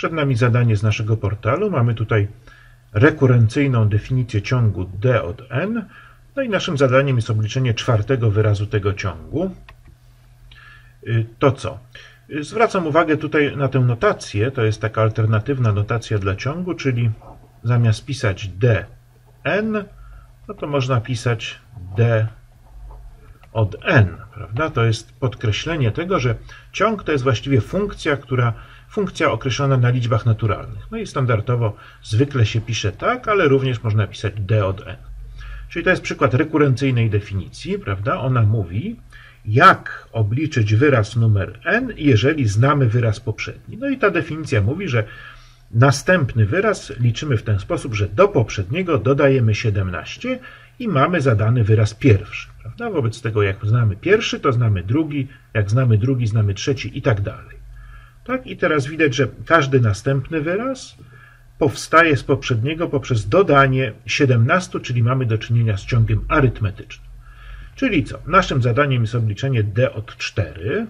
Przed nami zadanie z naszego portalu. Mamy tutaj rekurencyjną definicję ciągu d od n. No i naszym zadaniem jest obliczenie czwartego wyrazu tego ciągu. To co? Zwracam uwagę tutaj na tę notację. To jest taka alternatywna notacja dla ciągu, czyli zamiast pisać dn, no to można pisać d od n, prawda? To jest podkreślenie tego, że ciąg to jest właściwie funkcja określona na liczbach naturalnych. No i standardowo zwykle się pisze tak, ale również można pisać d od n. Czyli to jest przykład rekurencyjnej definicji, prawda? Ona mówi, jak obliczyć wyraz numer n, jeżeli znamy wyraz poprzedni. No i ta definicja mówi, że następny wyraz liczymy w ten sposób, że do poprzedniego dodajemy 17 i mamy zadany wyraz pierwszy. Prawda? Wobec tego, jak znamy pierwszy, to znamy drugi, jak znamy drugi, znamy trzeci i tak dalej. Tak? I teraz widać, że każdy następny wyraz powstaje z poprzedniego poprzez dodanie 17, czyli mamy do czynienia z ciągiem arytmetycznym. Czyli co? Naszym zadaniem jest obliczenie d od 4.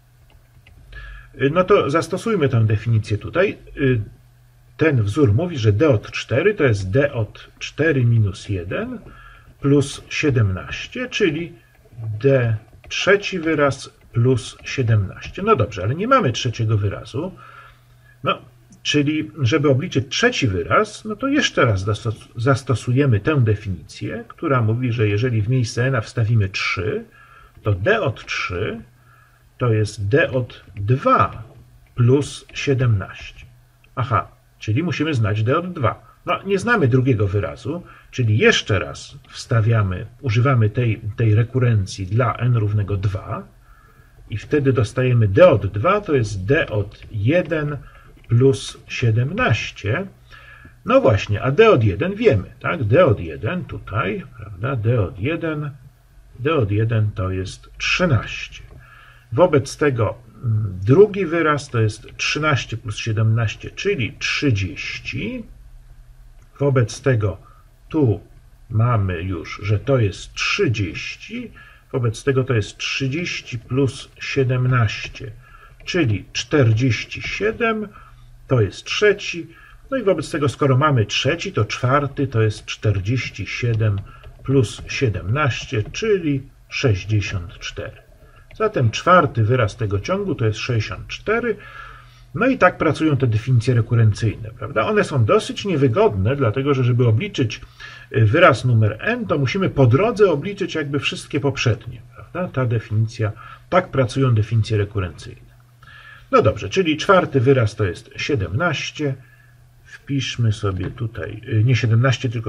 No to zastosujmy tę definicję tutaj. Ten wzór mówi, że d od 4 to jest d od 4 minus 1 plus 17, czyli d trzeci wyraz plus 17. No dobrze, ale nie mamy trzeciego wyrazu. No, czyli żeby obliczyć trzeci wyraz, no to jeszcze raz zastosujemy tę definicję, która mówi, że jeżeli w miejsce n wstawimy 3, to d od 3 to jest d od 2 plus 17. Aha, czyli musimy znać d od 2. No, nie znamy drugiego wyrazu, czyli jeszcze raz używamy tej rekurencji dla n równego 2 i wtedy dostajemy d od 2, to jest d od 1 plus 17. No właśnie, a d od 1 wiemy, tak? D od 1 tutaj, prawda? D od 1 to jest 13. Wobec tego drugi wyraz to jest 13 plus 17, czyli 30. Wobec tego tu mamy już, że to jest 30. Wobec tego to jest 30 plus 17, czyli 47. To jest trzeci. No i wobec tego, skoro mamy trzeci, to czwarty to jest 47 plus 17, czyli 64. Zatem czwarty wyraz tego ciągu to jest 64. No i tak pracują te definicje rekurencyjne, prawda? One są dosyć niewygodne, dlatego że żeby obliczyć wyraz numer n, to musimy po drodze obliczyć jakby wszystkie poprzednie, prawda? Ta definicja, tak pracują definicje rekurencyjne. No dobrze, czyli czwarty wyraz to jest 17. Wpiszmy sobie tutaj, nie 17, tylko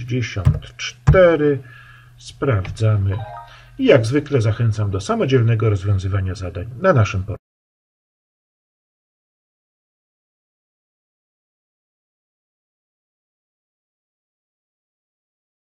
64. Sprawdzamy. I jak zwykle zachęcam do samodzielnego rozwiązywania zadań na naszym portalu.